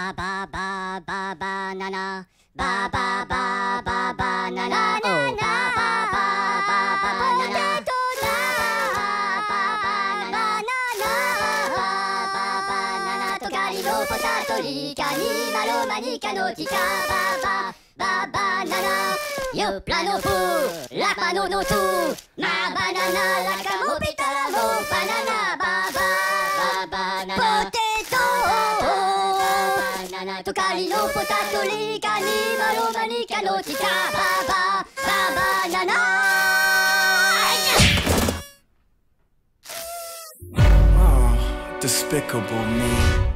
バババババナナバババババナナバババババナナトカリのポタトリカニマロマニカのチカババババナナヨプラノフラパノノツマバナナラカモピタラモバナナババババナナポテトトカリのポタトリカニマロマニカのチカババババナナ Despicable me.